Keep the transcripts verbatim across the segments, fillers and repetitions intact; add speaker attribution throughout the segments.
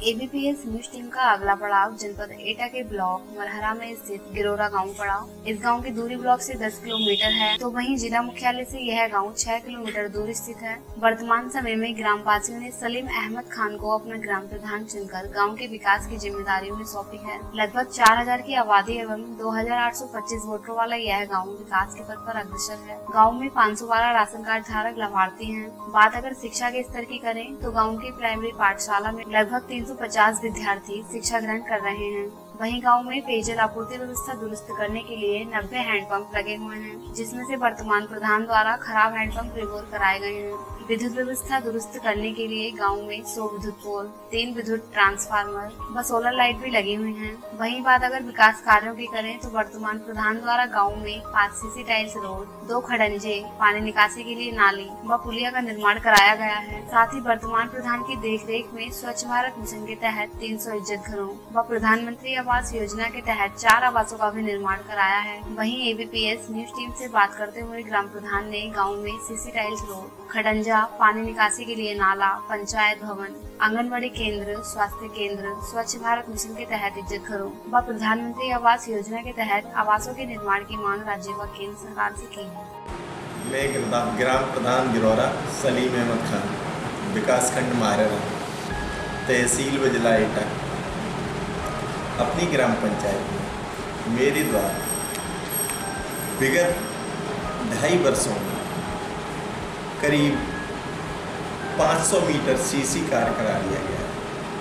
Speaker 1: ABPS news team का अगला पड़ाव जनपद एटा के ब्लॉक मरहरा में स्थित गिरोरा गांव पड़ा। इस गांव की दूरी ब्लॉक से दस किलोमीटर है, तो वहीं जिला मुख्यालय से यह गांव छह किलोमीटर दूर स्थित है। वर्तमान समय में ग्राम वासियों ने सलीम अहमद खान को अपना ग्राम प्रधान चुनकर गाँव के विकास की जिम्मेदारी उन्हें सौंपी है। लगभग चार हजार की आबादी एवं दो हजार आठ सौ पच्चीस वोटरों वाला यह गाँव विकास के पथ पर अग्रसर है। गाँव में पाँच सौ बारह राशन कार्ड धारक लाभार्थी हैं। बात अगर शिक्षा के स्तर की करें तो गाँव की प्राइमरी पाठशाला में लगभग तीन सौ पचास विद्यार्थी शिक्षा ग्रहण कर रहे हैं। वहीं गांव में पेयजल आपूर्ति व्यवस्था दुरुस्त करने के लिए नब्बे हैंडपंप लगे हुए हैं, जिसमें से वर्तमान प्रधान द्वारा खराब हैंडपंप रिपेयर कराए गए हैं। विद्युत व्यवस्था दुरुस्त करने के लिए गांव में सौ विद्युत पोल, तीन विद्युत ट्रांसफार्मर व सोलर लाइट भी लगी हुई हैं। वहीं बात अगर विकास कार्यों की करें तो वर्तमान प्रधान द्वारा गाँव में पाँच सीसी टाइल्स रोड, दो खड़ंजे, पानी निकासी के लिए नाली व पुलिया का निर्माण कराया गया है। साथ ही वर्तमान प्रधान की देखरेख में स्वच्छ भारत मिशन के तहत तीन सौ इज्जत घरों व प्रधानमंत्री आवास योजना के तहत चार आवासों का भी निर्माण कराया है। वहीं एबीपीएस न्यूज टीम से बात करते हुए ग्राम प्रधान ने गाँव में सीसी टाइल्स रोड, खड़ंजा, पानी निकासी के लिए नाला, पंचायत भवन, आंगनबाड़ी केंद्र, स्वास्थ्य केंद्र, स्वच्छ भारत मिशन के तहत इज्जत घरों व प्रधानमंत्री आवास योजना के तहत आवासों के निर्माण की मांग राज्य व केंद्र सरकार से की है।
Speaker 2: मैं ग्राम प्रधान गिरोरा सलीम अहमद खान, विकास खंड मारेरा, तहसील व जिला एटा, अपनी ग्राम पंचायत में मेरे द्वारा विगत ढाई वर्षों में करीब पाँच सौ मीटर सीसी कार्य करा दिया गया है।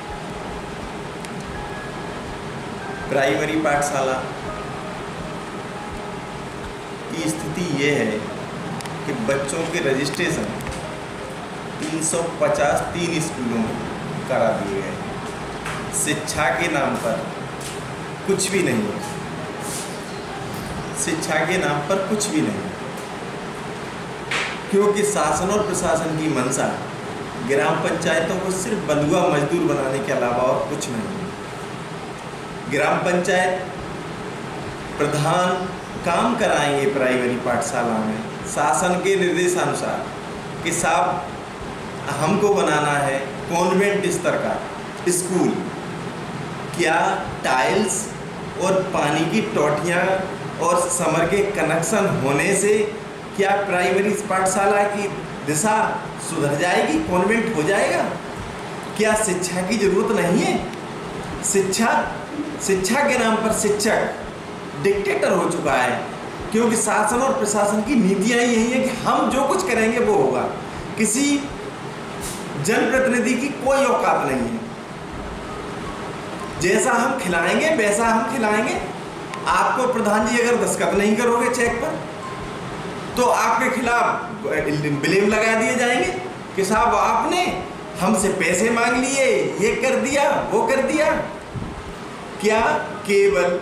Speaker 2: प्राइमरी पाठशाला की स्थिति ये है कि बच्चों के रजिस्ट्रेशन तीन सौ पचास तीन स्कूलों में करा दिए गए। शिक्षा के नाम पर कुछ भी नहीं है, शिक्षा के नाम पर कुछ भी नहीं, क्योंकि शासन और प्रशासन की मंशा ग्राम पंचायतों को सिर्फ बंधुआ मजदूर बनाने के अलावा और कुछ नहीं। ग्राम पंचायत प्रधान काम कराएंगे प्राइमरी पाठशाला में शासन के निर्देशानुसार कि साहब हमको बनाना है कॉन्वेंट स्तर का स्कूल, क्या टाइल्स और पानी की टोटियाँ और समर के कनेक्शन होने से क्या प्राइमरी पाठशाला की दिशा सुधर जाएगी, कॉन्वेंट हो जाएगा? क्या शिक्षा की जरूरत नहीं है? शिक्षा शिक्षा के नाम पर शिक्षक डिक्टेटर हो चुका है, क्योंकि शासन और प्रशासन की नीतियाँ यही है कि हम जो कुछ करेंगे वो होगा। किसी जनप्रतिनिधि की कोई औकात नहीं है, जैसा हम खिलाएंगे वैसा हम खिलाएंगे। आपको प्रधान जी अगर दस्तखत नहीं करोगे चेक पर तो आपके खिलाफ ब्लेम लगा दिए जाएंगे कि साहब आपने हमसे पैसे मांग लिए, ये कर दिया, वो कर दिया। क्या केवल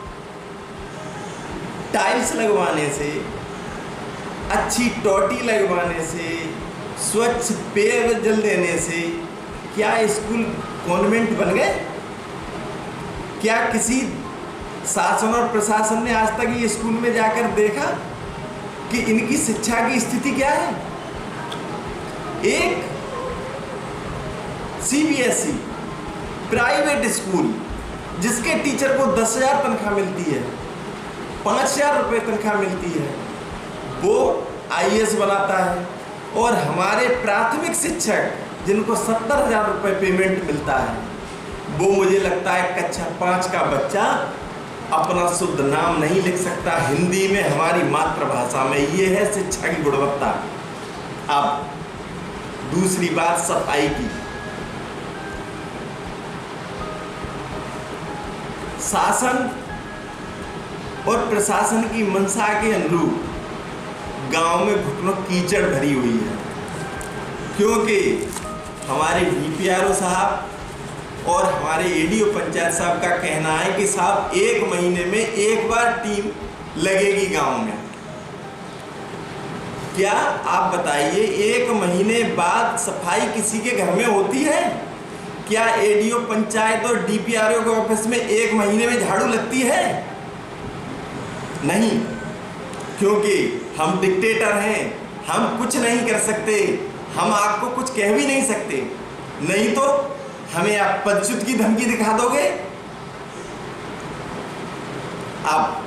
Speaker 2: टाइल्स लगवाने से, अच्छी टोटी लगवाने से, स्वच्छ पेयजल देने से क्या स्कूल कॉन्वेंट बन गए? क्या किसी शासन और प्रशासन ने आज तक ये स्कूल में जाकर देखा कि इनकी शिक्षा की स्थिति क्या है? एक सीबीएसई प्राइवेट स्कूल जिसके टीचर को दस हजार तनख्वाह मिलती है, पाँच हजार रुपये तनख्वाह मिलती है, वो आईएएस बनाता है, और हमारे प्राथमिक शिक्षक जिनको सत्तर हजार रुपये पेमेंट मिलता है, वो मुझे लगता है कक्षा पाँच का बच्चा अपना शुद्ध नाम नहीं लिख सकता हिंदी में, हमारी मातृभाषा में। ये है शिक्षा की गुणवत्ता। अब दूसरी बात सफाई की। शासन और प्रशासन की मंशा के अनुरूप गांव में घुटनों कीचड़ भरी हुई है, क्योंकि हमारे डीपीआरओ साहब और हमारे एडीओ पंचायत साहब का कहना है कि साहब एक महीने में एक बार टीम लगेगी गांव में। क्या आप बताइए, एक महीने बाद सफाई किसी के घर में होती है? क्या एडीओ पंचायत और डीपीआरओ के ऑफिस में एक महीने में झाड़ू लगती है? नहीं, क्योंकि हम डिक्टेटर हैं, हम कुछ नहीं कर सकते, हम आपको कुछ कह भी नहीं सकते। नहीं तो हमें आप पदच्युत की धमकी दिखा दोगे। अब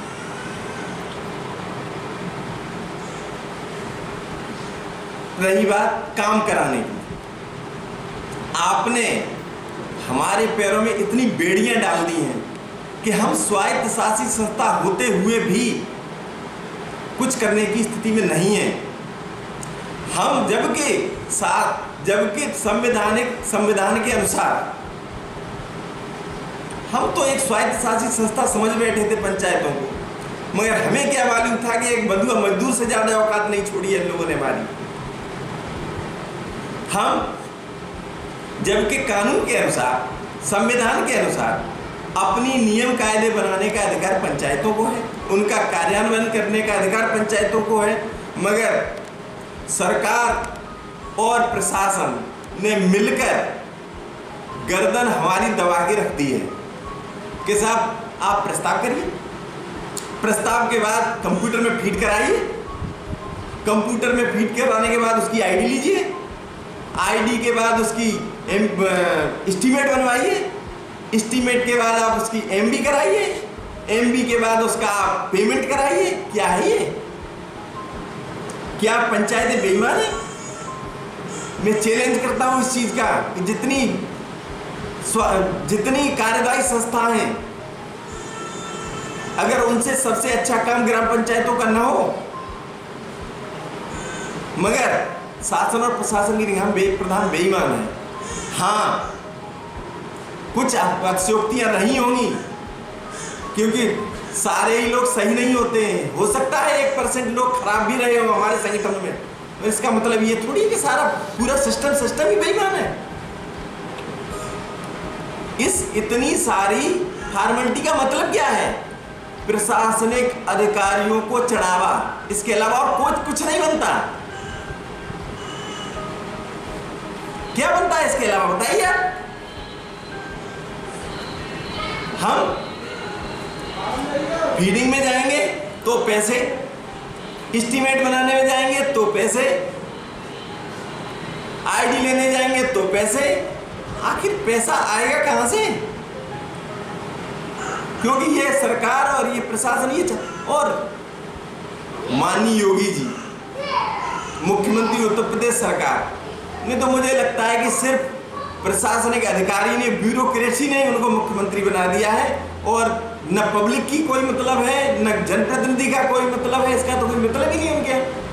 Speaker 2: रही बात काम कराने की, आपने हमारे पैरों में इतनी बेड़ियां डाल दी हैं कि हम स्वायत्त शासित संस्था होते हुए भी कुछ करने की स्थिति में नहीं है। हम जबकि साथ जबकि संवैधानिक संविधान के अनुसार हम तो एक स्वायत्त शासित संस्था समझ बैठे थे पंचायतों को, मगर हमें क्या मालूम था कि एक बंधुआ मजदूर से ज्यादा औकात नहीं छोड़ी है इन लोगों ने हमारी। हम जबकि कानून के अनुसार संविधान के अनुसार अपनी नियम कायदे बनाने का अधिकार पंचायतों को है, उनका कार्यान्वयन करने का अधिकार पंचायतों को है, मगर सरकार और प्रशासन ने मिलकर गर्दन हमारी दबा के रख दी है कि साहब आप प्रस्ताव करिए, प्रस्ताव के बाद कंप्यूटर में फीड कराइए, कंप्यूटर में फीड कराने के बाद उसकी आईडी लीजिए, आईडी के बाद उसकी एस्टीमेट बनवाइए, एस्टीमेट के बाद आप उसकी एमबी कराइए, एमबी के बाद उसका पेमेंट कराइए। क्या है ये? क्या पंचायतें बेईमान है? मैं चैलेंज करता हूं इस चीज का कि जितनी जितनी कार्यदायी संस्थाएं हैं, अगर उनसे सबसे अच्छा काम ग्राम पंचायतों का ना हो, मगर शासन और प्रशासन की निगाह में प्रधान बेईमान है। हाँ, कुछ अतिशयोक्तियां नहीं होंगी क्योंकि सारे ही लोग सही नहीं होते हैं, हो सकता है एक परसेंट लोग खराब भी रहे हो हमारे संगठन में, तो इसका मतलब ये थोड़ी कि सारा पूरा सिस्टम सिस्टम ही बेईमान है। इस इतनी सारी फॉर्मेलिटी का मतलब क्या है? प्रशासनिक अधिकारियों को चढ़ावा, इसके अलावा और कुछ कुछ नहीं बनता। क्या बनता है इसके अलावा बताइए आप? हम फीडिंग में जाएंगे तो पैसे, एस्टीमेट बनाने में जाएंगे तो पैसे, आईडी लेने जाएंगे तो पैसे। आखिर पैसा आएगा कहां से? क्योंकि ये सरकार और ये प्रशासन ये और माननीय योगी जी मुख्यमंत्री उत्तर प्रदेश सरकार ने, तो मुझे लगता है कि सिर्फ प्रशासनिक अधिकारी ने, ब्यूरोक्रेसी ने उनको मुख्यमंत्री बना दिया है और न पब्लिक की कोई मतलब है, न जनप्रतिनिधि का कोई मतलब है, इसका तो कोई मतलब ही नहीं उनके।